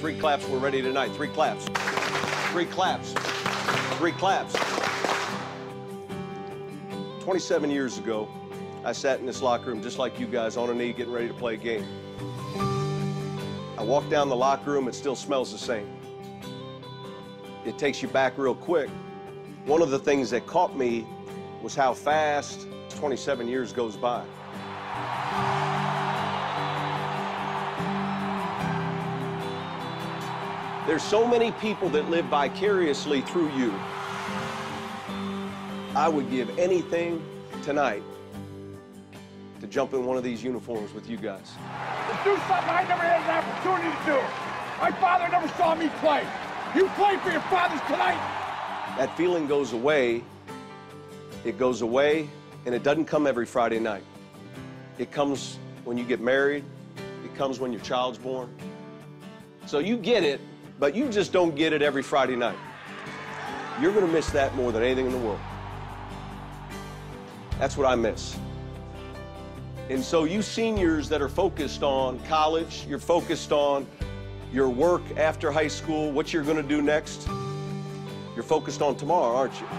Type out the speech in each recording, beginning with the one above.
3 claps, we're ready tonight. 3 claps. 3 claps. 3 claps. 27 years ago, I sat in this locker room just like you guys, on a knee, getting ready to play a game. I walked down the locker room, it still smells the same. It takes you back real quick. One of the things that caught me was how fast 27 years goes by. There's so many people that live vicariously through you. I would give anything tonight to jump in one of these uniforms with you guys. To do something I never had an opportunity to do. My father never saw me play. You play for your fathers tonight. That feeling goes away. It goes away, and it doesn't come every Friday night. It comes when you get married. It comes when your child's born. So you get it, but you just don't get it every Friday night. You're going to miss that more than anything in the world. That's what I miss. And so you seniors that are focused on college, you're focused on your work after high school, what you're going to do next, you're focused on tomorrow, aren't you?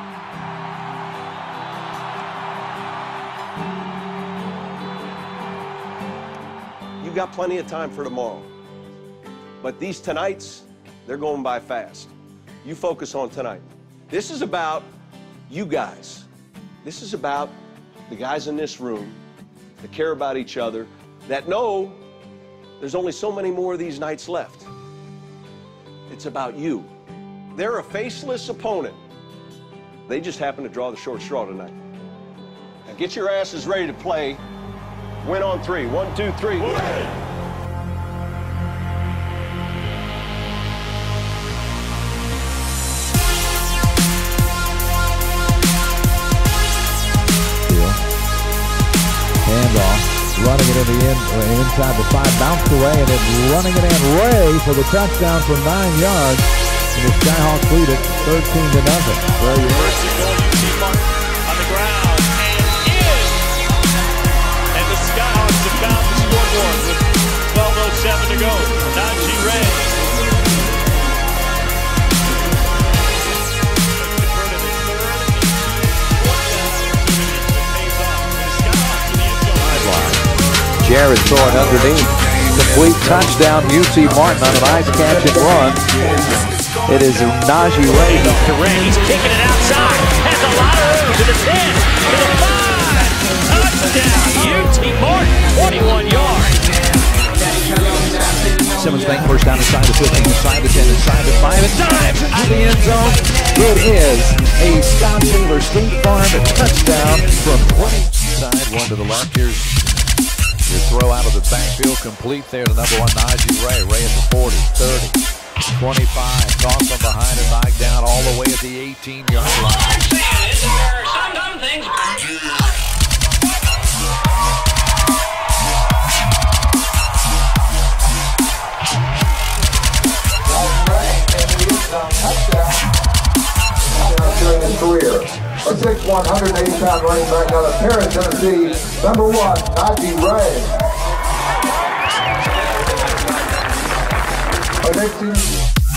You got plenty of time for tomorrow. But these tonights, they're going by fast. You focus on tonight. This is about you guys. This is about the guys in this room that care about each other, that know there's only so many more of these nights left. It's about you. They're a faceless opponent. They just happen to draw the short straw tonight. Now get your asses ready to play. Win on 3. 1, 2, 3. Win! Running it in the inside the 5, bounced away, and then running it in Ray for the touchdown from 9 yards. And the Skyhawks lead it 13-0. Ray, first and goal, UT Martin on the ground, and in! And the Skyhawks have found the scoreboard with 12:07 to go. Najee Ray. Jared throwing underneath. Complete touchdown, UT Martin on a nice catch and run. It is Najee Ray. He's kicking it outside. Has a lot of room to the 10, to the 5. Touchdown, UT Martin, 21 yards. Simmons bank first down inside the 15, inside the 10, inside the 5, and dives into the end zone. It is a Scott Taylor State Farm touchdown from 20. Side, one to the left. Here's your throw out of the backfield, complete there to number 1, Najee Ray. Ray at the 40, 30, 25, tossed from behind and knocked down all the way at the 18-yard line. Sometimes things During his career, a 6'1", 180-pound running back out of Paris, Tennessee, number 1, Najee Ray. Our next team.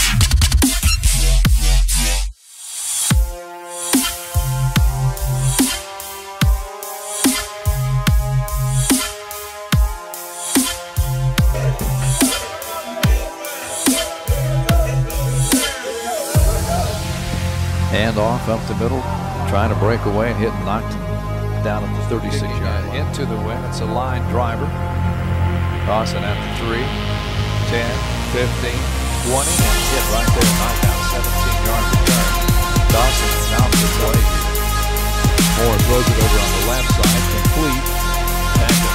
Hand off up the middle, trying to break away and hit and knocked down at the 36-yard line. Into the win. It's a line driver. Dawson at the 3, 10, 15, 20, and hit right there. Knocked out 17-yard return. Dawson mounts the play. Moore throws it over on the left side, complete. Tackle.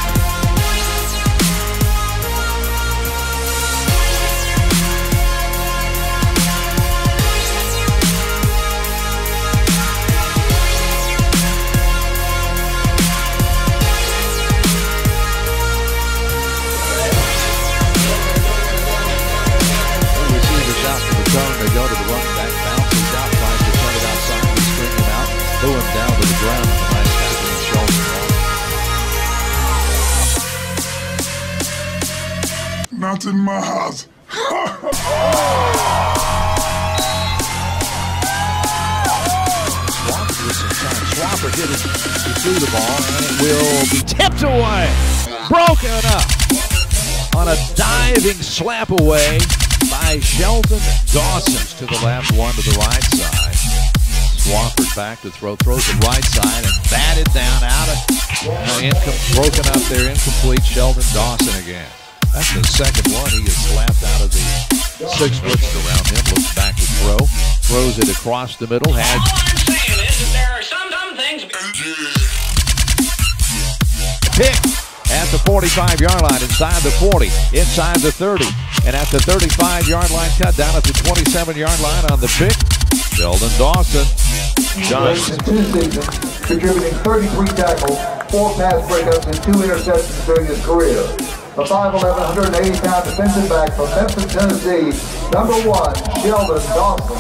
They go to the running back, bounces out, tries to turn it outside, we string him out, throw him down to the ground, and the nice tackle and shoulder. Not in my house. Swapper hit it. He threw the ball, and it will be tipped away. Broken up on a diving slap away by Sheldon Dawson to the left, one to the right side. Swafford back to throw, throws the right side and batted down out of broken up there, incomplete. Sheldon Dawson again. That's the second one. He is slapped out of the 6 foot around him. Looks back to throw, throws it across the middle. Has all I'm saying is that there are some things. pick at the 45-yard line, inside the 40, inside the 30, and at the 35-yard line, cut down at the 27-yard line on the pick. Sheldon Dawson. In 2 seasons, contributing 33 tackles, 4 pass breakups, and 2 interceptions during his career. The 5'11", 180-pound defensive back from Memphis, Tennessee, number 1, Sheldon Dawson.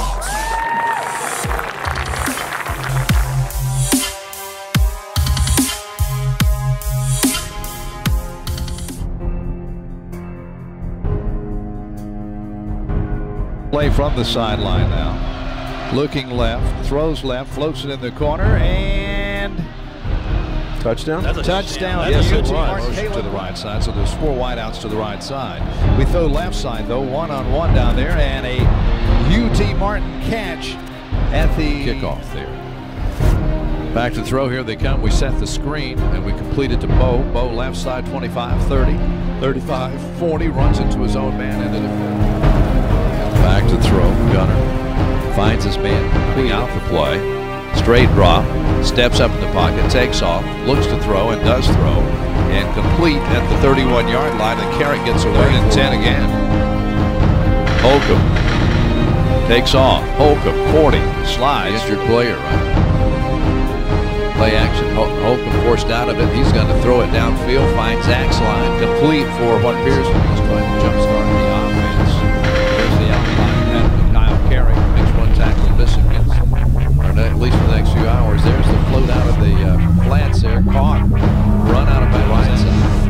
Play from the sideline now. Looking left, throws left, floats it in the corner, and Touchdown? That's a touchdown. That's Yes, a it was. motion Motion to the right side, so there's 4 wideouts to the right side. We throw left side, though, one-on-one down there, and a UT Martin catch at the kickoff there. Back to throw, here they come. We set the screen, and we complete it to Bo. Bo left side, 25, 30, 35, 40, runs into his own man into the field. Back to throw, Gunner finds his man being out the play. Straight drop, steps up in the pocket, takes off, looks to throw, and does throw. And complete at the 31-yard line, and Carrick gets away in 10 again. Holcomb takes off. Holcomb, 40, slides. Injured player, right? Play action. Holcomb forced out of it. He's going to throw it downfield, finds Zach's line, complete for what appears to be he's trying to jumpstart the offense. There's the outline pattern with Kyle Carrick. Makes 1 tackle missing against him. At least for the next few hours. There's the float out of the flats there. Caught. Run out of bounds.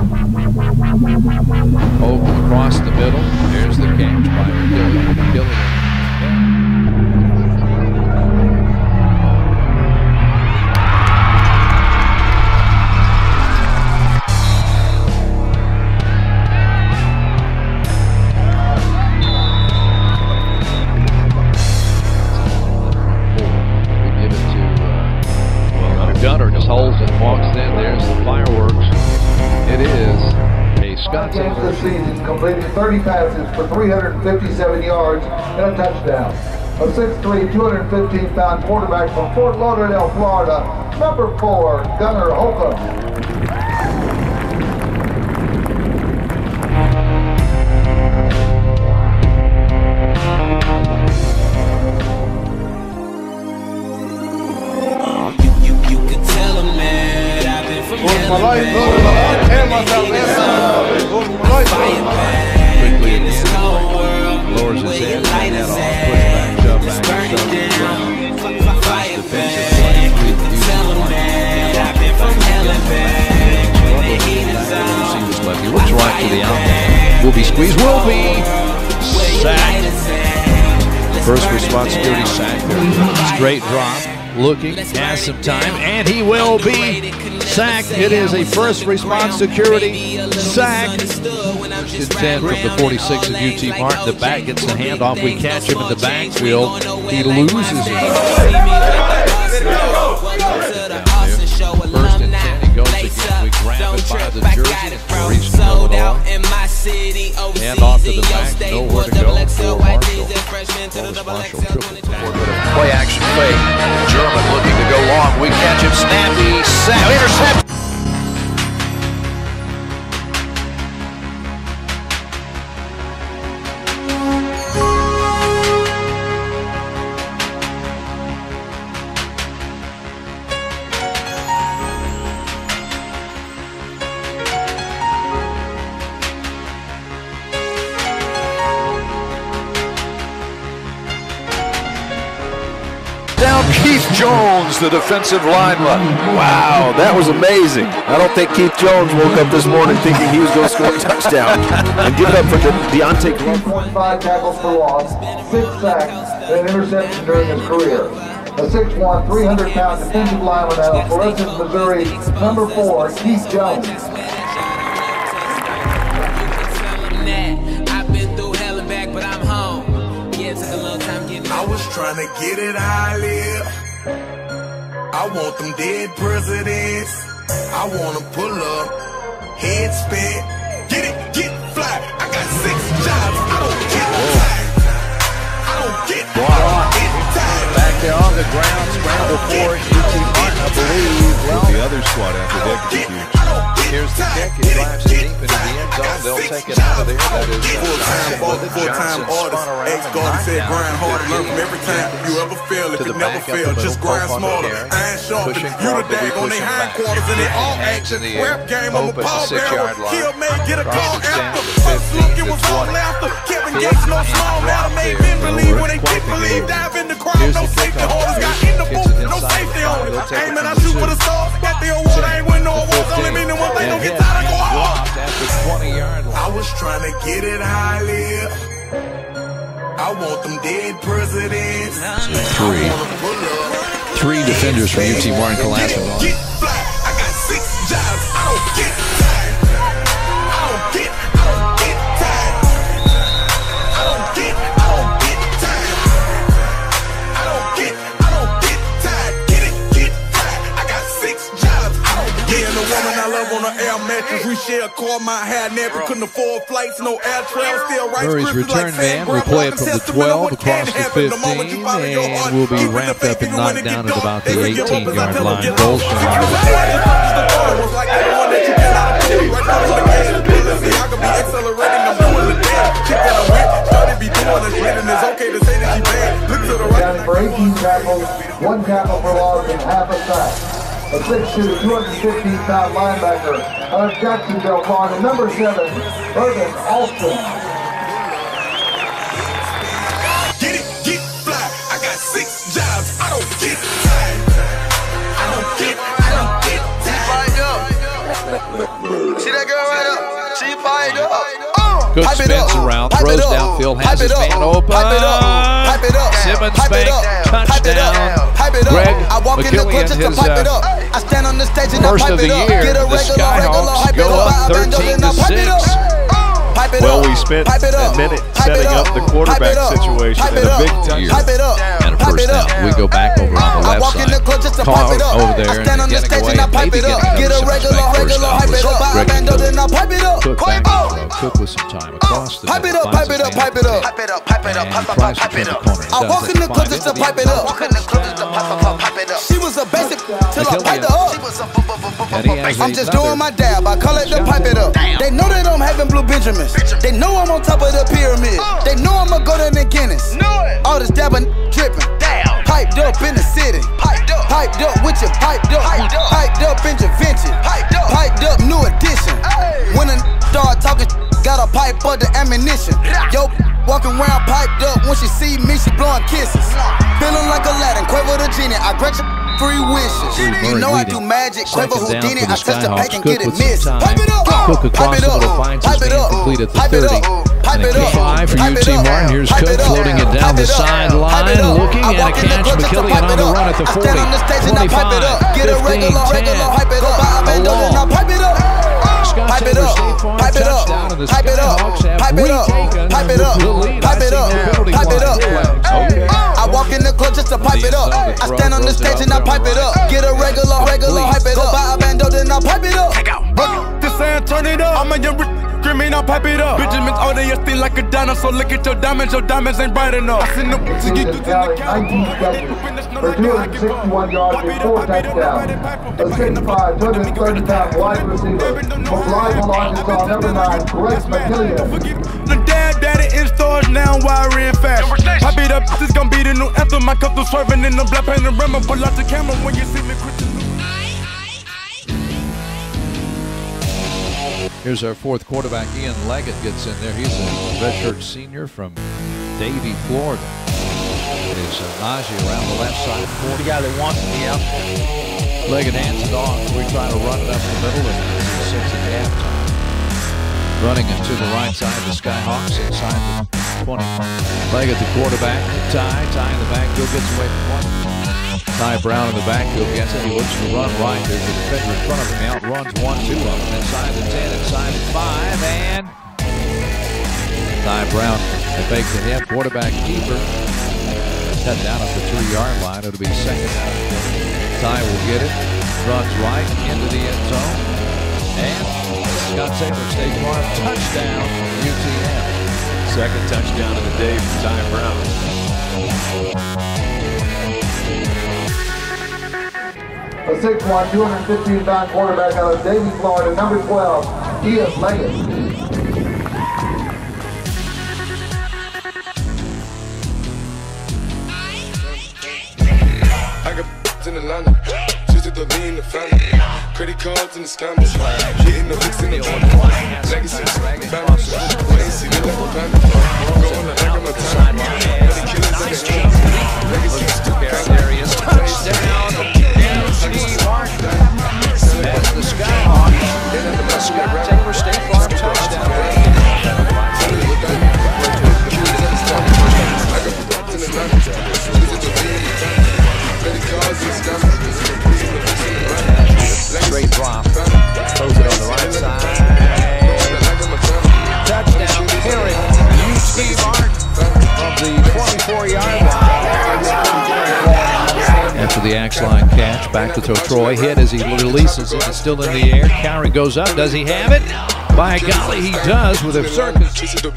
Holcomb across the middle. There's the catch by McGilligan. Gunner just holds and walks in. There's the fireworks. It is a Scott Games this season, completing 30 passes for 357 yards and a touchdown. A 6'3", 215-pound quarterback from Fort Lauderdale, Florida, number 4, Gunner Holcomb. My life, and my salvation. Quickly at the end, lowers his head, head off, push back, shove back, shove to the ground. Defensive play. Looks right to the outline. Will be squeezed. Will be sacked. First responsibility sack there. Straight drop. Looking, has some time, and he will be sacked. It is a first response security sack. First and 10 from the 46 of UT Martin. The back gets the handoff. We catch him in the backfield. He loses it. First and 10, he goes again. We grab it by the jersey and reach the middle. Hand off to the back. Nowhere to go for Marshall. Marshall triple. Play action fake. German looking to go long. We catch him. Snappy. Sack. Intercept. Keith Jones, the defensive lineman. Wow, that was amazing. I don't think Keith Jones woke up this morning thinking he was going to score a touchdown. And give it up for Deontay Glover. 1.5 tackles for loss, 6 sacks, and an interception during his career. A 6'1", 300-pound defensive lineman out of Florissant, Missouri, number 4, Keith Jones. I was trying to get it how I live. I want them dead presidents. I want to pull up, head spin, get it, get fly. I got 6 jobs, I don't get tired. I don't get tired. Back there on the ground, scramble for it. UT Martin, I believe. Well, the other squad after that could be huge. Here's the kick. He drives it deep into the end zone. They'll take it out of there. That is full-time orders. Ex-guard said grind harder, learn from every time you ever fail. If it never fail, just grind smarter. Iron sharp, you the dag on their hindquarters and they all action. Rap game, I'm a Paul Barrel. Kill man, get a call after. First look, it was all laughter. Kevin Gates, no small matter. Made men believe when they didn't believe. Dive in the crowd, no safety holders. Got in the booth, no safety on it. Aim and I shoot for the stars. Got the award, I ain't win no awards. Only meaning one thing, don't get tired, I go hard. I was trying to get it how I live. I want them dead presidents. Three defenders from UT Martin collapsing on. Get fly. I got 6 jobs. I don't get tired. I don't get tired. I don't get tired. I don't get tired. Get tired. I got 6 jobs. I don't get tired. The woman I love on an air mattress. We share a car, my hair never couldn't afford flights, no air travel. Still right. Murray's return man. We play it from the 12 across the 15, and we'll be wrapped up and knocked down at about the 18-yard line. Goal Down for 18 tackles, 1 tackle for loss, and half a sack. A 6'2", 215-pound linebacker out of Jacksonville, Florida, number 7, Urban Alston. Get it, get fly. I got 6 jobs. I don't get tired. I don't get tired. See that girl right up? She fired up. Cook spins around, throws downfield, has his man open. Simmons bank, touchdown. Greg McKillian, his first of the year. The Skyhawks go up 13-6. Well, we spent a minute setting up the quarterback situation in a big time. And a first down. We go back over on the left side. Call over there and getting away. Maybe getting another first down. Cook back to throw. Cook with some time across the middle. Pipe it up. I walk in the club just to pipe it up. She was a basic till I piped her up. I'm just doing my dab. I call it the pipe it up. They know that I'm having blue Benjamins. They know I'm on top of the pyramid. They know I'ma go to the Guinness. All this dabbing, dripping. Piped up in the city. Piped up with your piped up. Piped up intervention. Piped up new edition. When a start talking, got a pipe for the ammunition. Yo, walking around piped up. When she see me, she blowing kisses. Feeling like Aladdin, Quavo the genie. I grant you 3 wishes. You know I do magic. Quavo Houdini. I touch the pack and get it missed. Pipe it up. Cook across the middle finds his man complete at the 30. And a kick 5 for UT Martin. Here's Cook floating it down the sideline, looking and a catch. McKillian on the run at the 40, 25, 15, 10, along. Scott Taylor State Farm touchdown, and the Skyhawks have retaken the lead. I walk in the club just to pipe it up. I stand on the stage and I pipe it up. Get a regular, hype it up. Go buy a bando, then I pipe it up. This and turn it up. I'm a young screaming, I pipe it up. Benjamin's all day, you still like a dinosaur. Look at your diamonds ain't bright enough. I seen the He leads the Valley 19 catches for 261 yards and 4 touchdowns. A 6'5", 230-pound wide receiver from Rival, Arkansas, number 9, Greg McKillian. The daddy in stores now, wiring fast. Pipe it up, this gon' be the new anthem. My cup to swerving in the black panorama. Pull out the camera when you see me quit. Here's our 4th quarterback. Ian Leggett gets in there. He's a redshirt senior from Davie, Florida. is Najee around the left side. The guy that wants to be out. Leggett hands it off. We try to run it up the middle, and it's 6 at halftime. Running it to the right side, the Skyhawks inside the 20. Leggett, the quarterback, Ty in the backfield gets away from one. Ty Brown in the backfield gets it. He looks to run right. There's a defender in front of him. He outruns 1-2 of them. Inside the 10, inside the 5, and Ty Brown, the fake to him. Quarterback keeper. Cut down at the 3-yard line. It'll be second down. Ty will get it. Runs right into the end zone. And Scott Taylor, State Farm, touchdown, UTM. Second touchdown of the day for Ty Brown. A 6'1", 215-pound quarterback out of Davie, Florida, number 12, E.S. Leggett. I got in Atlanta, just to the lean, the family. Credit cards in the scammers, getting the fix in the family. Legacy, family, lazy, they like a panda. Going to leg on my time, many killers in the streets. Legacy, There he is, touchdown, Steve Martin. As the Skyhawk, Scott Taylor, State Farm, touchdown. Straight drop. Throws it on the right side. Touchdown, Herring. Steve Martin from the 24-yard line. After the axe line catch, back to throw. Troy hit as he releases it. It's still in the air. Kyrie goes up. Does he have it? By golly, he does with a circus.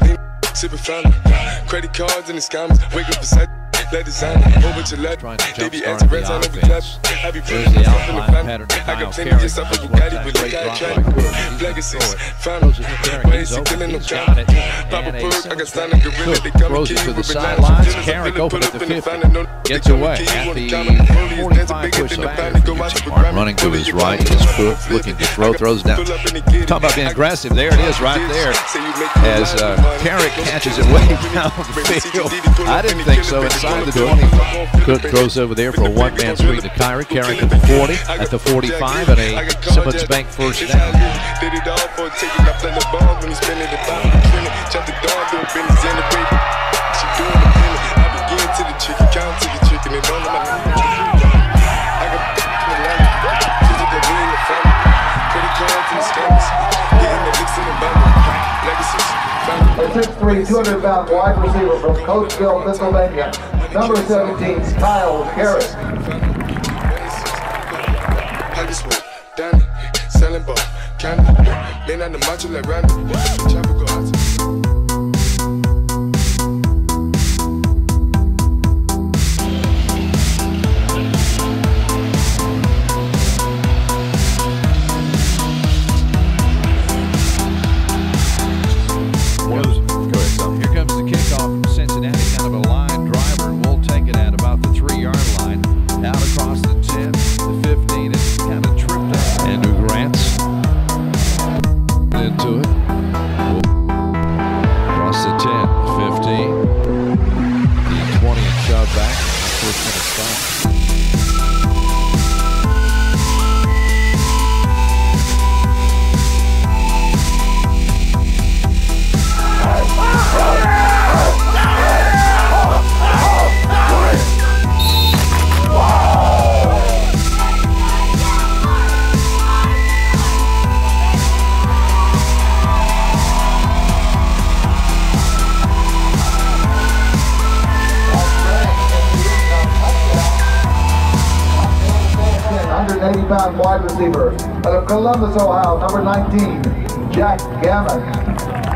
Credit cards and the scammers. Wake up beside. Let design over to let they be answering rents on every clap. I be putting myself in the pattern. I got plenty of stuff with Bugatti, but look at track. Legacies, family, ways to killing them count. Papa Perk, I got standing gorilla. They come and kill you with sidelines. Carrick open at the 50. Gets away at the 45 push back. Running to his right, his foot, looking to throw, throws down. Talk about being aggressive. There it is right there. As Carrick catches it way down the field. I didn't think so inside the 20. Cook throws over there for a one-man screen to Kyrie. Carrick at the 40, at the 45, and a Simmons Bank first down. Did it all for taking up the bomb when he's spinning the bomb. Shut the door, doing business in the paper. She doing the penny. I begin to the chicken, count to the chicken, and all of my I got in the line. She's a good in the family. Credit cards and the scammers. Getting the licks in the bundle. Legacies. A 6'3", 200-pound wide receiver from Coatesville, Pennsylvania, number 17, Kyle Harris. Danny, selling ball, candy, lean on the macho like Randy, chopper go out. Pound wide receiver out of Columbus, Ohio, number 19, Jack Gammon.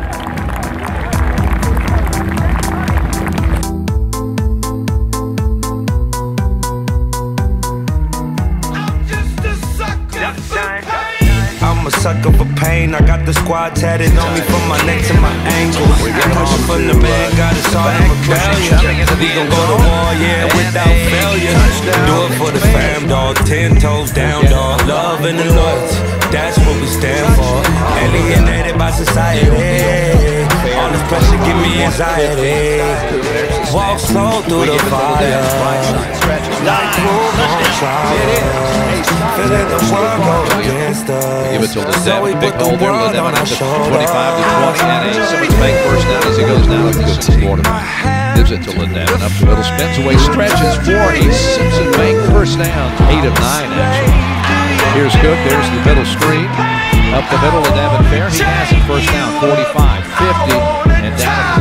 I'm a sucker for pain. I got the squad tatted on me from my neck to my ankle. Pushing from the man, got us all in rebellion. We gon' go to war, yeah, without failure. Do it for the fam, dog. 10 toes down, dog. Love and the loyalty, that's what we stand for. Alienated by society. All this pressure give me anxiety. walk slow through the fire. Like move on trial. Feeling the world go against us. Give it to So we Ledevin. Big put the hole there. world on Ledevin our up to shoulders. 25 to 20. And a Simmons Bank first down as he goes down with good support. Gives it to Ledevin. Up the middle. Spins away. Stretches for a Simpson Bank first down. 8 of 9 actually. Here's Cook. There's the middle screen. Up the middle of Devin Fair. He has it first down. 45, 50. And down.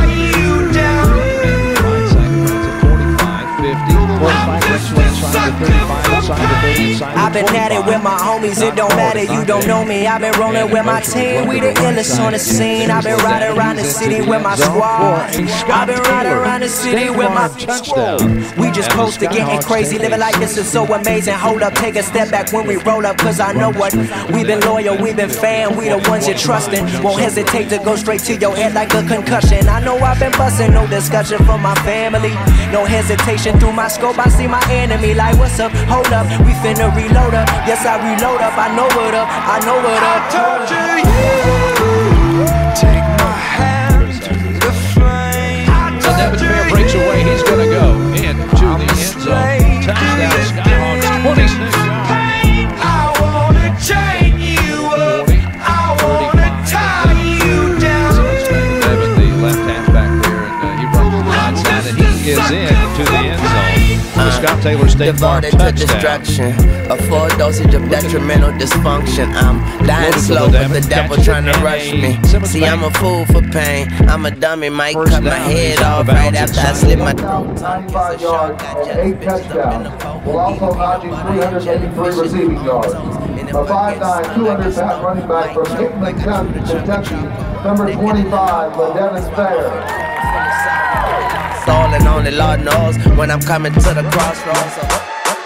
I've been at it with my homies, it don't matter, you don't know me. I've been rolling with my team, we the illest on the scene. I've been riding around the city with my squad. I've been riding around the city with my squad. We just close to getting crazy, living like this is so amazing. Hold up, take a step back when we roll up, cause I know what. We've been loyal, we've been fan, we the ones you're trusting. Won't hesitate to go straight to your head like a concussion. I know I've been busting, no discussion from my family. No hesitation through my scope, I see my enemy like, what's up, hold up, we finna reload up. Yes, I reload up, I know what up, I know what up. I told you, take my hand to the flame. So Devin Fair breaks away, he's gonna go into the end zone. Touchdown, Skyhawks, 26 yards. I wanna chain you up, I wanna tie you down. Devin, the left halfback there, and he runs to the right side, and he is in to the end zone. The Scott Taylor State Farm touchdown. To destruction, a full dosage of detrimental dysfunction. I'm dying slow, but the devil trying to rush me. See, I'm a fool for pain. I'm a dummy, might cut my head off right after I slip my 95 yards and 8 touchdowns, while also notching 383 receiving yards. A 5'9", 200-pound running back from Hickman, Kentucky, number 25, Ledevin Fair. All and only Lord knows when I'm coming to the crossroads.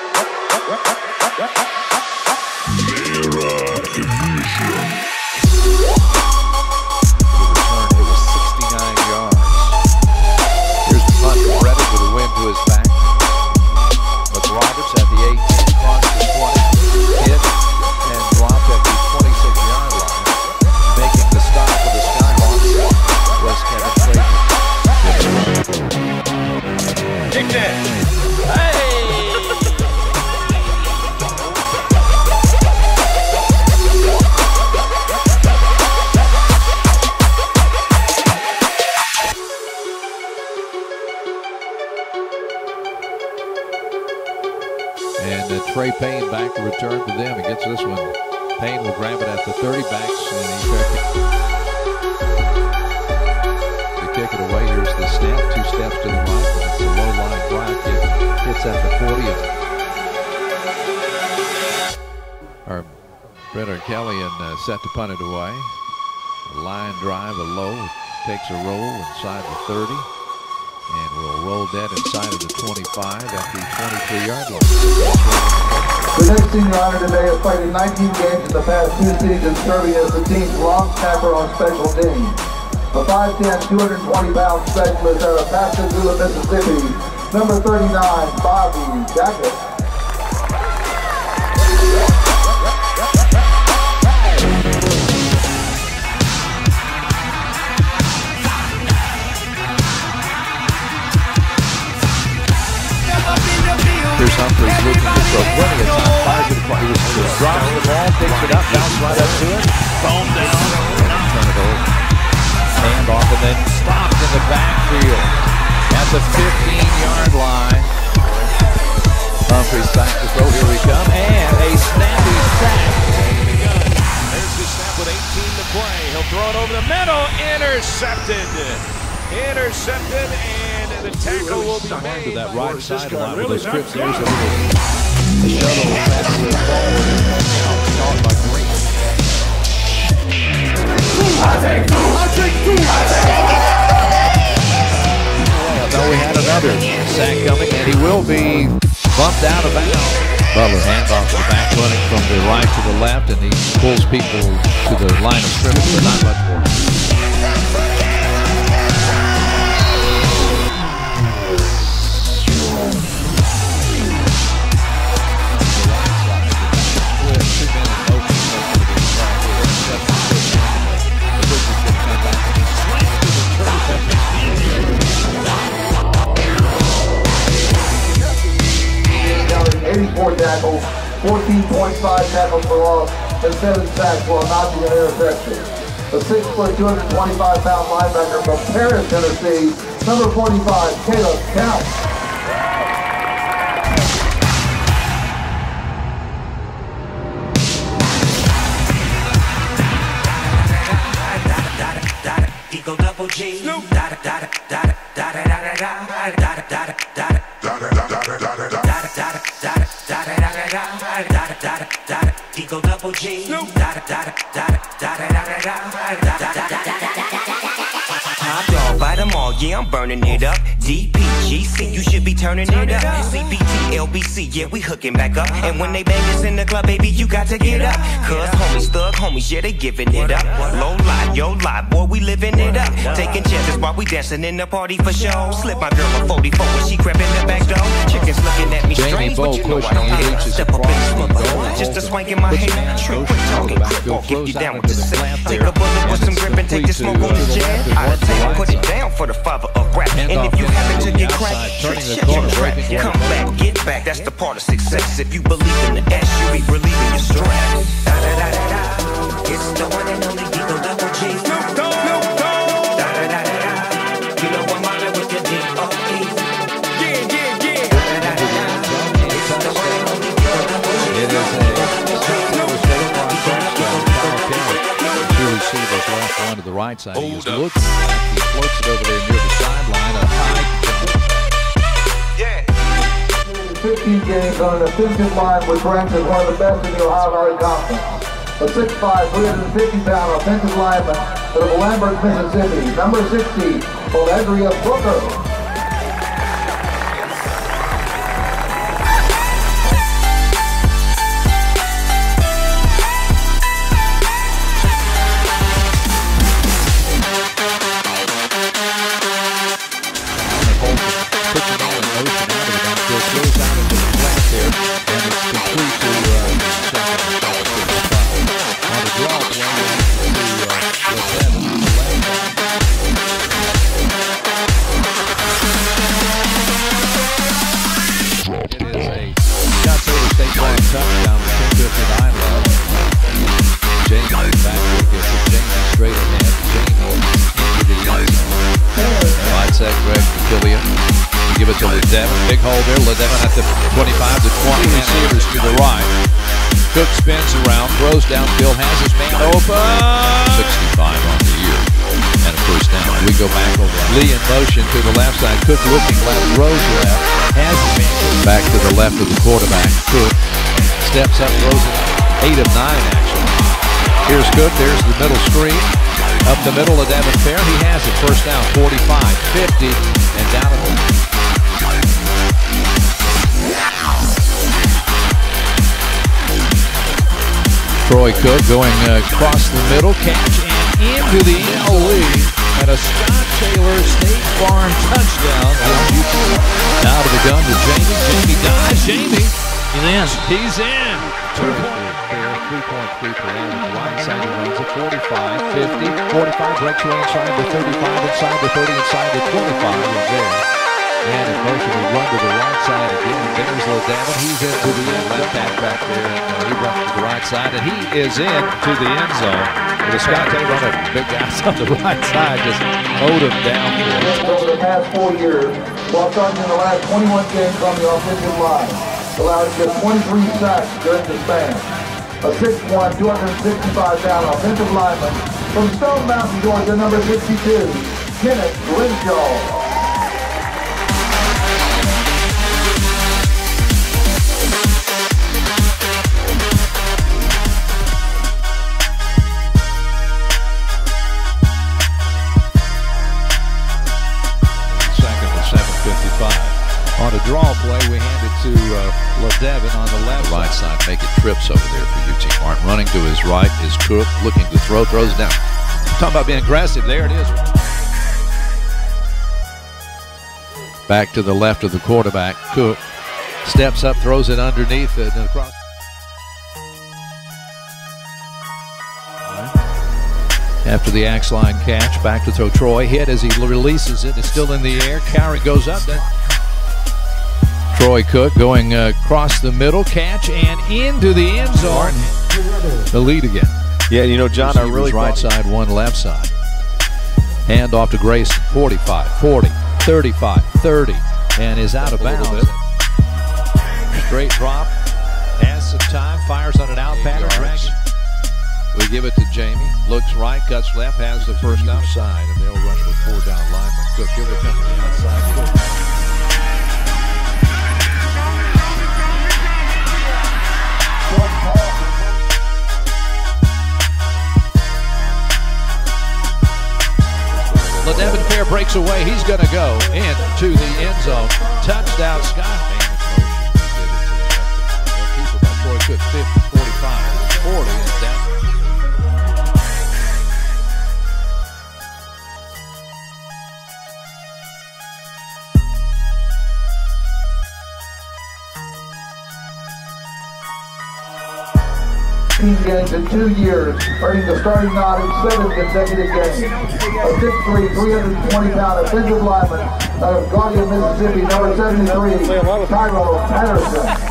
And Trey Payne back to return for them. He gets this one. Payne will grab it at the 30 backs, and he kick it away. Here's the snap. 2 steps to the right. It's a low line drive kick. Hits at the 40. Our Brenner Kelly and set to punt it away. A line drive, a low. Takes a roll inside the 30. And we'll roll that inside of the 25 at the 23-yard line. The next senior honor today has played in 19 games in the past 2 seasons, serving as the team's long snapper on special teams. A 5'10", 220-pound specialist out of Pascagoula, Mississippi, number 39, Bobby Jacket. Here's Humphreys looking to throw plenty of time. Fires it across. He was dropping the ball, picks it up, bounce right up to it. Foam down. Turn it over. Hand off and then stopped in the backfield at the 15-yard line. Humphreys back to throw. Here we come. And a snappy sack. There's the snap with 18 to play. He'll throw it over the middle. Intercepted. Intercepted, and the tackle will be made. To that right sideline with those trips. There's a shuttle pass forward. By Green. I take two. I thought we had another sack coming, and he will be bumped out of bounds. Butler handoff to the back, running from the right to the left, and he pulls people to the line of scrimmage, but not much more. 14.5 tackles for loss, and 7 sacks while not being intercepted. The 6', 225-pound linebacker from Paris, Tennessee, number 45, Caleb Count. Eagle double G. Eagle double G. Top dog, bite them all, yeah, I'm burning it up. DPGC, you should be turning it up. CBT, LBC, yeah, we hooking back up. And when they bang us in the club, baby, you got to get up. Cuz homies, thug homies, yeah, they giving it up. Low lie, yo lie, boy, we living it up. Taking chances while we dancing in the party for show. Slip my girl a 44 when she crept in the back door. Chickens looking at me strange, but you know I don't care. Step up in the smoke, just a swank in my head. Trick, quick talking, quick walk, get you down with the set. Take a bullet with some grip and take the smoke on the jet. Out of town, put it down for the father of rap. And if you happen to get cracked, trick, shut your trap. Come back, get back, that's the part of success. If you believe in the S, you be relieving your stress. It's the one and only Eagle double G. You know I'm mobbing with the D.O.E. Yeah. It's the one and only Eagle double G. It is two receivers left, one to the right side. He's looking back. He floats it over there near the sideline. A high jump. 15 games on an offensive line, which ranks as one of the best in the Ohio Valley Conference. A 6'5", 350-pound offensive lineman out of Lambert, Mississippi, number 60, Valeria Booker. Give it to LeDevin. Big hole there. LeDevin at the 25 to 20. Receivers to the right. Cook spins around, throws downfield, has his man open. 65 on the year. And a first down. We go back over. Lee in motion to the left side. Cook looking left, throws left. Has his man back to the left of the quarterback. Cook steps up, throws it. 8 of 9 actually. Here's Cook. There's the middle screen. Up the middle of Devin Fair. He has it. First down, 45, 50, and down at the Troy Cook going across the middle, catch and into the LE, and a Scott Taylor State Farm touchdown. Out of the gun to Jamie. Jamie dives. Jamie. He's in. 3.3 per annum. Line side runs at 45, 50, 45 breaks way inside the 35, inside the 30, inside the 25 is there. And in motion, we run to the right side again. There's LeDevin. He's into the end. Left back there. And he runs to the right side. And he is in to the end zone. The Scott Taylor on a big guys on the right side just mowed him down. Over the past 4 years, while starting in the last 21 games on the offensive line, allowed just 23 sacks during the span. A 6'1", 265-pound offensive lineman from Stone Mountain, Georgia, number 62, Kenneth Renshaw. On a draw play, we hand it to LeDevin on the left right side, making trips over there for UT Martin. Running to his right is Cook, looking to throw, throws down. Talking about being aggressive, there it is. Back to the left of the quarterback, Cook steps up, throws it underneath and across. After the axe line catch, back to throw. Troy hit as he releases it. It's still in the air. Carry goes up. Troy Cook going across the middle, catch, and into the end zone. The lead again. Yeah, you know, John, I really right side, one left side. Hand off to Grayson, 45, 40, 35, 30, and is out of bounds. Straight drop, has some time, fires on an out pattern. We give it to Jamie, looks right, cuts left, has the first outside, and they'll rush with 4 down linemen. Cook, here they come to the outside. LeDevin Fair breaks away. He's going to go into the end zone. Touchdown, Skyhawk. Keeper by Troy Cook, 50, 45, 40, and down. Games in 2 years, earning the starting nod in 7 consecutive games. A 6'3", 320-pound offensive lineman out of Gaudium, Mississippi, number 73, Tyrone Patterson.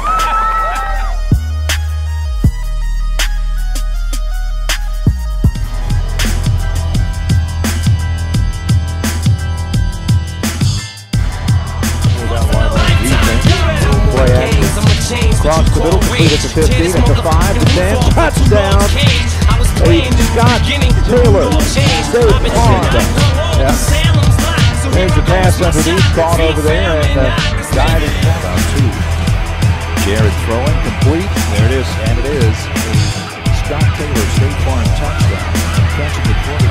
Across the middle, complete at the 15, at the 5, the 10, touchdown. Scott Taylor, safe on. Yeah. There's the pass underneath, caught over there, and guided about 2. Jared throwing, complete. There it is. And it is a Scott Taylor State Farm touchdown. Catching the 20.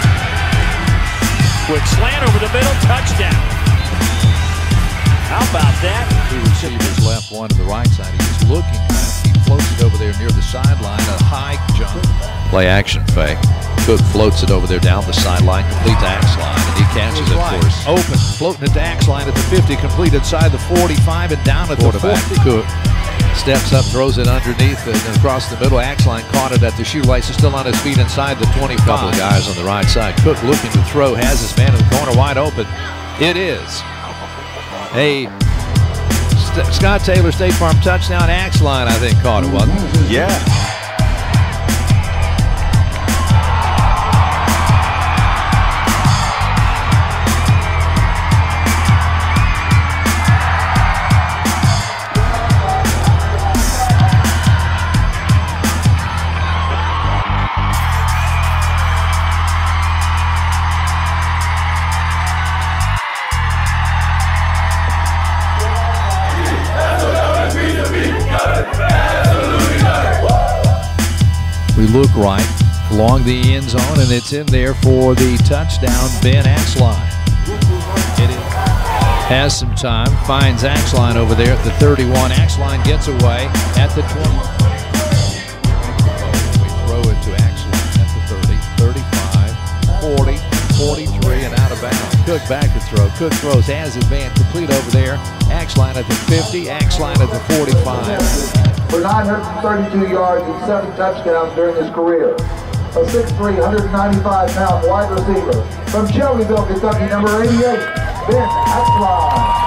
Quick slant over the middle, touchdown. How about that? 2 receivers left, 1 to the right side. He's looking left. He floats it over there near the sideline. A high jump. Play action fake. Cook floats it over there down the sideline, complete to Axline, and he catches it for us. Open, floating it to Axline at the 50, complete inside the 45 and down at the 40. Cook steps up, throws it underneath and across the middle. Axline caught it at the shoelaces, still on his feet inside the 25. Couple of guys on the right side. Cook looking to throw, has his man in the corner wide open. It is a Scott Taylor State Farm touchdown. Axline, I think, caught it, wasn't it? Yeah. We look right along the end zone, and it's in there for the touchdown. Ben Axline. It has some time, finds Axline over there at the 31. Axline gets away at the 20. We throw it to Axline at the 30, 35, 40, 43, and out of bounds. Cook back to throw. Cook throws, has his man complete over there. Axline at the 50, Axline at the 45. For 932 yards and 7 touchdowns during his career. A 6'3", 195-pound wide receiver from Shelbyville, Kentucky, number 88, Ben Axline.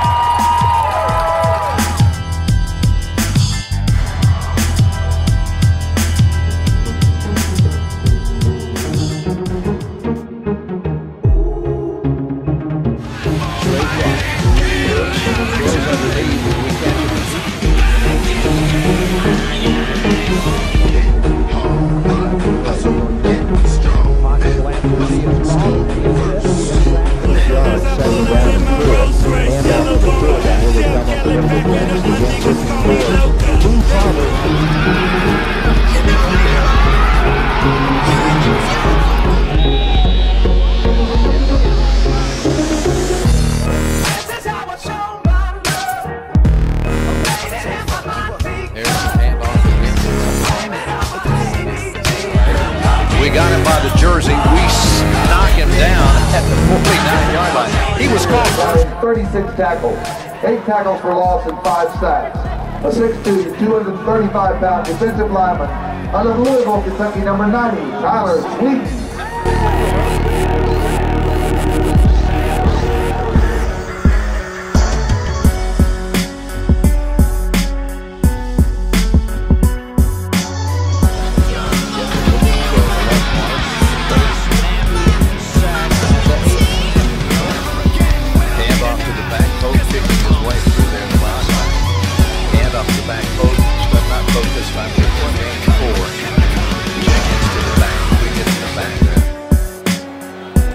We got him by the jersey. We knock him down at the 49-yard line. He was called. 36 tackles, 8 tackles for loss, and 5 sacks. A 6'2", 235-pound defensive lineman out of Louisville, Kentucky, number 90, Tyler Sweet.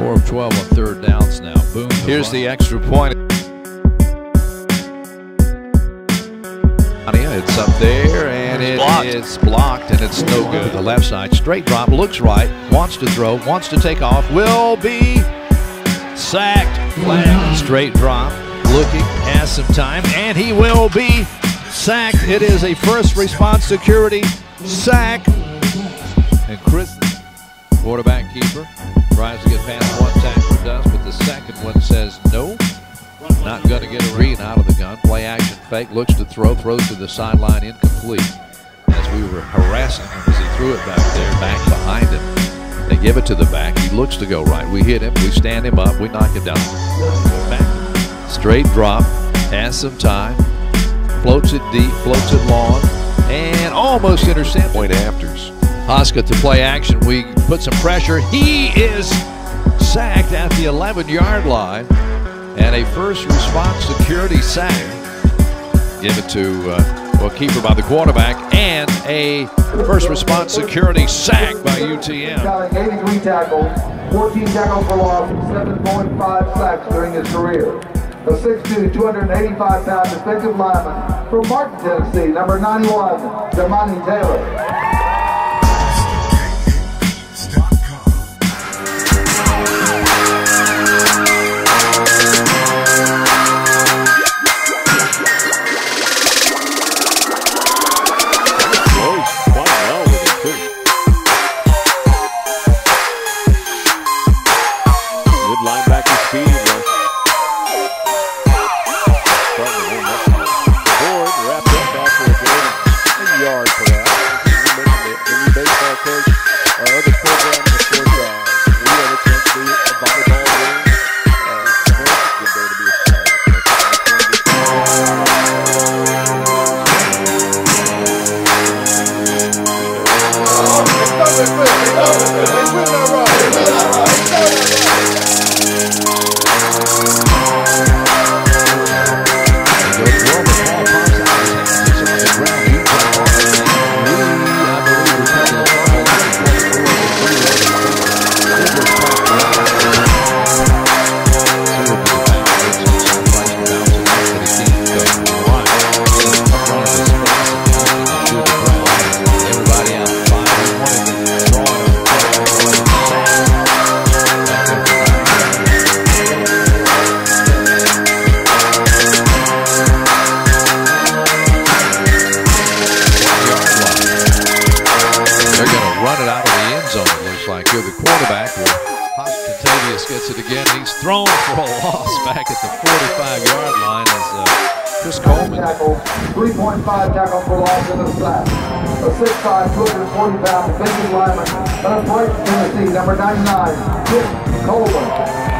4 of 12 on third downs now. Boom. Here's the extra point. It's up there, and it's blocked, and it's no good. The left side, straight drop, looks right, wants to throw, wants to take off, will be sacked. Flag, straight drop, looking, has some time, and he will be sacked. It is a first response security sack. And Chris, quarterback keeper, tries to get past one tackler, does, but the second one says no. Not going to get a read out of the gun. Play action fake, looks to throw, throws to the sideline, incomplete. As we were harassing him as he threw it back there, back behind him. They give it to the back. He looks to go right. We hit him, we stand him up, we knock it down. Back. Straight drop, has some time, floats it deep, floats it long, and almost intercepted. Point afters. Hoska to play action. We put some pressure. He is sacked at the 11-yard line. And a first response security sack. Give it to a keeper by the quarterback, and a first response security sack by UTM. 83 tackles, 14 tackles for loss, and 7.5 sacks during his career. The 6'2", 285-pound defensive lineman from Martin, Tennessee, number 91, Damani Taylor. Gets it again. He's thrown for a loss back at the 45-yard line as Chris Coleman. 3.5 tackles for loss in the sack. A 6'5", 240-pound defensive lineman out of Brighton, Tennessee, number 99, Chris Coleman.